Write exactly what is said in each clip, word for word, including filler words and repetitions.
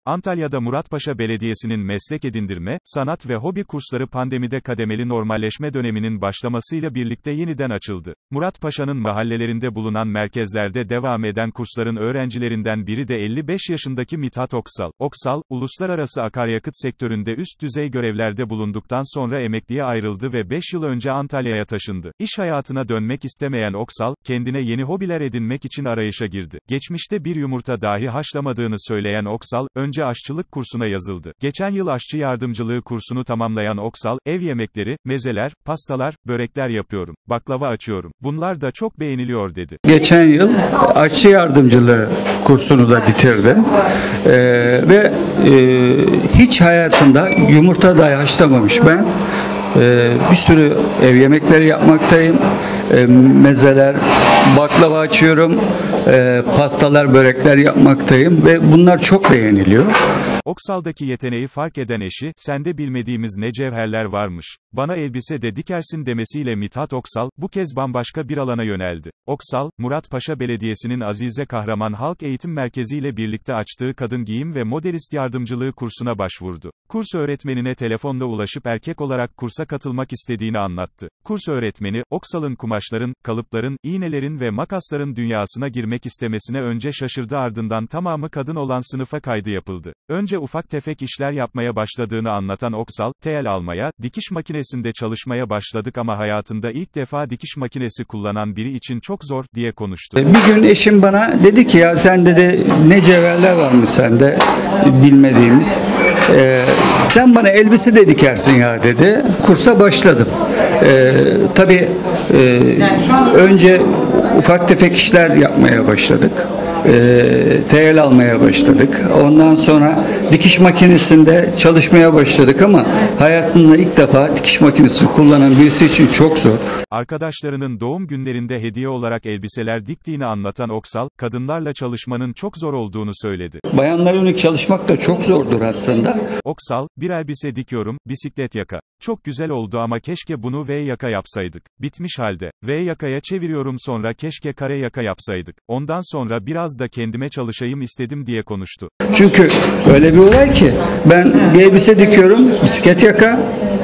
Antalya'da Muratpaşa Belediyesi'nin meslek edindirme, sanat ve hobi kursları pandemide kademeli normalleşme döneminin başlamasıyla birlikte yeniden açıldı. Muratpaşa'nın mahallelerinde bulunan merkezlerde devam eden kursların öğrencilerinden biri de elli beş yaşındaki Mithat Oksal. Oksal, uluslararası akaryakıt sektöründe üst düzey görevlerde bulunduktan sonra emekliye ayrıldı ve beş yıl önce Antalya'ya taşındı. İş hayatına dönmek istemeyen Oksal, kendine yeni hobiler edinmek için arayışa girdi. Geçmişte bir yumurta dahi haşlamadığını söyleyen Oksal, önce aşçılık kursuna yazıldı. Geçen yıl aşçı yardımcılığı kursunu tamamlayan Oksal, ev yemekleri, mezeler, pastalar, börekler yapıyorum, baklava açıyorum. Bunlar da çok beğeniliyor dedi. Geçen yıl aşçı yardımcılığı kursunu da bitirdim. Ee, ve e, hiç hayatımda yumurta dahi haşlamamış ben. Ee, bir sürü ev yemekleri yapmaktayım. Ee, mezeler, baklava açıyorum. Ee, pastalar, börekler yapmaktayım ve bunlar çok beğeniliyor. Oksal'daki yeteneği fark eden eşi, sende bilmediğimiz ne cevherler varmış, bana elbise de dikersin demesiyle Mithat Oksal, bu kez bambaşka bir alana yöneldi. Oksal, Muratpaşa Belediyesi'nin Azize Kahraman Halk Eğitim Merkezi ile birlikte açtığı kadın giyim ve modelist yardımcılığı kursuna başvurdu. Kurs öğretmenine telefonla ulaşıp erkek olarak kursa katılmak istediğini anlattı. Kurs öğretmeni, Oksal'ın kumaşların, kalıpların, iğnelerin ve makasların dünyasına girmek istemesine önce şaşırdı, ardından tamamı kadın olan sınıfa kaydı yapıldı. Önce ufak tefek işler yapmaya başladığını anlatan Oksal, tel almaya, dikiş makinesinde çalışmaya başladık ama hayatında ilk defa dikiş makinesi kullanan biri için çok zor, diye konuştu. Bir gün eşim bana dedi ki, ya sen dedi ne cevherler var mı sende bilmediğimiz, ee, sen bana elbise de dikersin ya dedi. Kursa başladım. Ee, tabii e, önce ufak tefek işler yapmaya başladık. E, tel almaya başladık. Ondan sonra dikiş makinesinde çalışmaya başladık ama hayatında ilk defa dikiş makinesi kullanan birisi için çok zor. Arkadaşlarının doğum günlerinde hediye olarak elbiseler diktiğini anlatan Oksal, kadınlarla çalışmanın çok zor olduğunu söyledi. Bayanlara yönelik çalışmak da çok zordur aslında. Oksal, bir elbise dikiyorum, bisiklet yaka. Çok güzel oldu ama keşke bunu V yaka yapsaydık. Bitmiş halde. V yakaya çeviriyorum, sonra keşke kare yaka yapsaydık. Ondan sonra biraz da kendime çalışayım istedim, diye konuştu. Çünkü öyle bir olay ki, ben bir elbise dikiyorum, bisiklet yaka.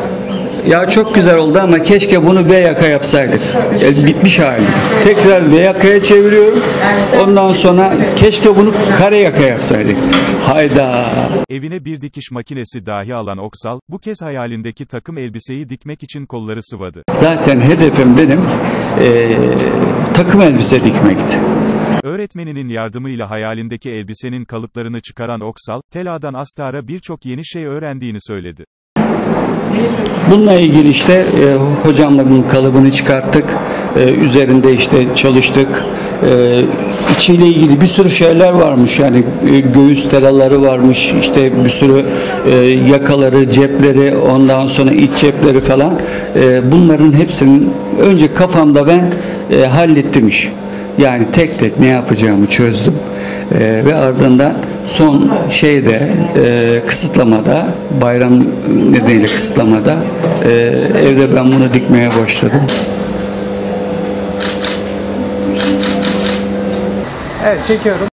Ya çok güzel oldu ama keşke bunu V yaka yapsaydık. E, bitmiş hali. Tekrar V yakaya çeviriyorum. Ondan sonra keşke bunu kare yaka yapsaydık. Hayda. Evine bir dikiş makinesi dahi alan Oksal, bu kez hayalindeki takım elbiseyi dikmek için kolları sıvadı. Zaten hedefim benim e, takım elbise dikmekti. Öğretmeninin yardımıyla hayalindeki elbisenin kalıplarını çıkaran Oksal, teladan astara birçok yeni şey öğrendiğini söyledi. Bununla ilgili işte e, hocamla bunun kalıbını çıkarttık. E, üzerinde işte çalıştık. E, içiyle ilgili bir sürü şeyler varmış. Yani e, göğüs telaları varmış. İşte bir sürü e, yakaları, cepleri, ondan sonra iç cepleri falan. E, bunların hepsinin önce kafamda ben e, hallettim iş. Yani tek tek ne yapacağımı çözdüm. Ee, ve ardından son şeyde e, kısıtlamada, bayram nedeniyle kısıtlamada e, evde ben bunu dikmeye başladım. Evet, çekiyorum.